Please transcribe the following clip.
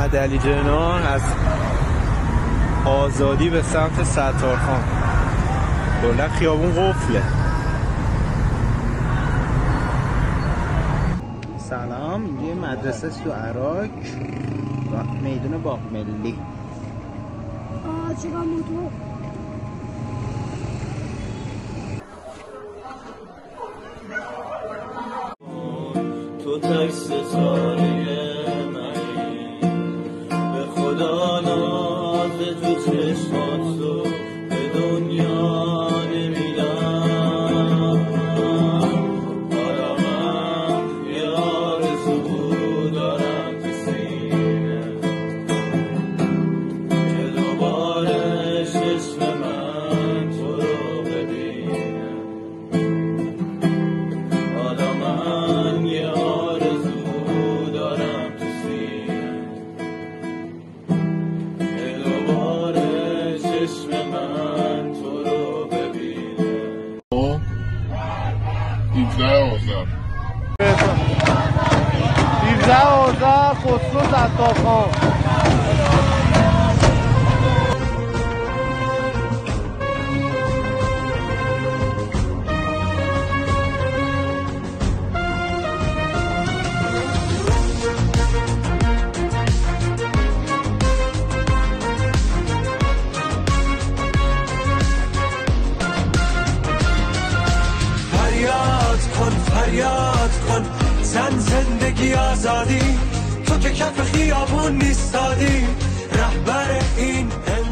محمد علی جناح از آزادی به سمت ستارخان. کلا خیابون قفله. سلام، اینجا مدرسه است تو عراق و میدون باغ ملی. چقدر موتور تو تک ستاره منی، به خدا ناز تو چشمات رو به دنیا نمیدم. حالا من یه آرزو دارم تو سینه که دوباره چشم من تو رو ببینه. حالا من یه آرزو دارم تو سینه که دوباره چشم من تو رو ببینه. 17 آذر خسرو ستارخان. فریاد کن زن زندگی آزادی، تو که کف خیابون نیستادی، رهبر این